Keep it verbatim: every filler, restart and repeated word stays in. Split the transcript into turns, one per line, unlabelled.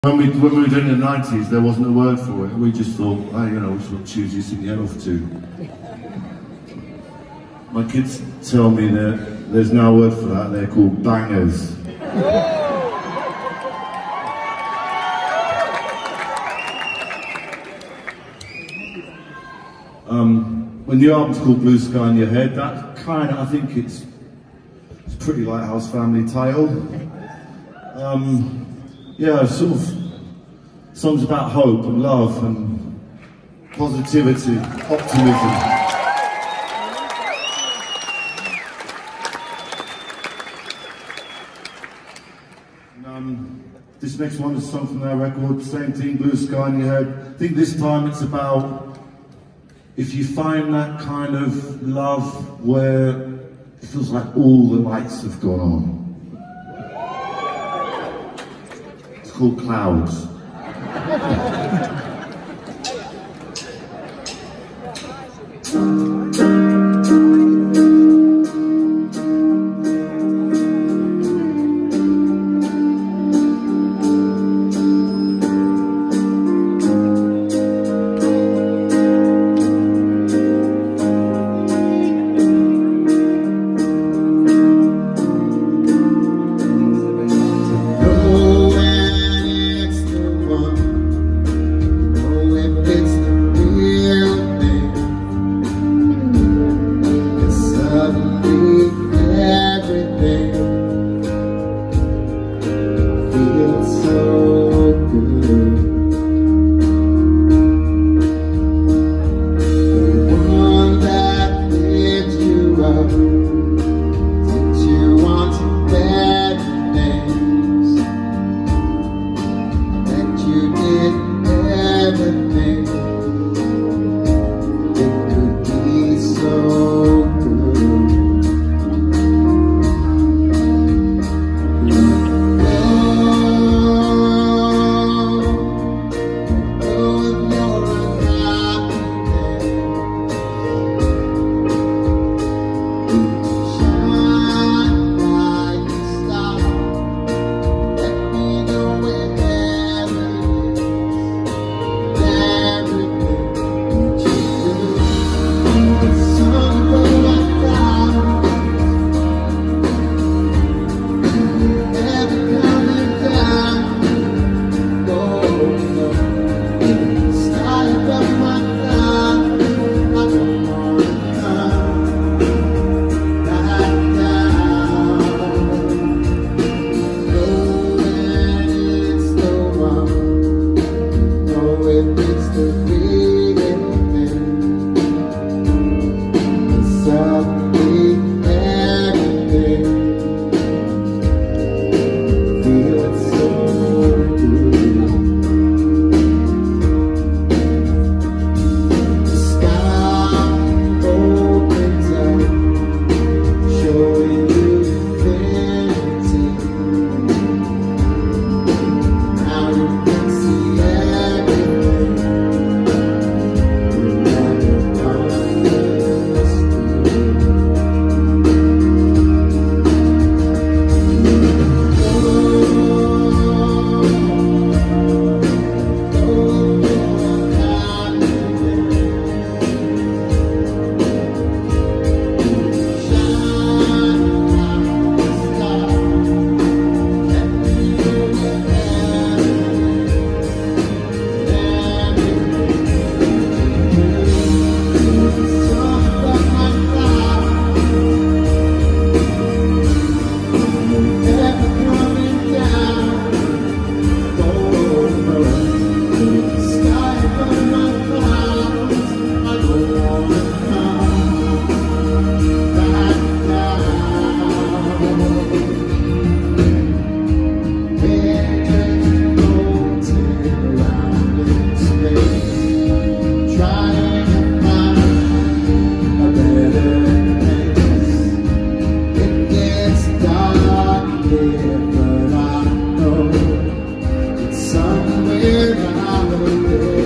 When we, when we were doing it in the nineties, there wasn't a word for it. We just thought, oh, you know, we should choose you sing the head off to. My kids tell me that there's no word for that. They're called bangers. um, when the album's called Blue Sky in Your Head, that kind of, I think it's, it's pretty Lighthouse Family Tale. Um, Yeah, sort of songs about hope and love and positivity, optimism. And, um, this next one is a song from their record, same thing, Blue Sky in Your Head. I think this time it's about if you find that kind of love where it feels like all the lights have gone on. Called Clouds.
Somewhere out there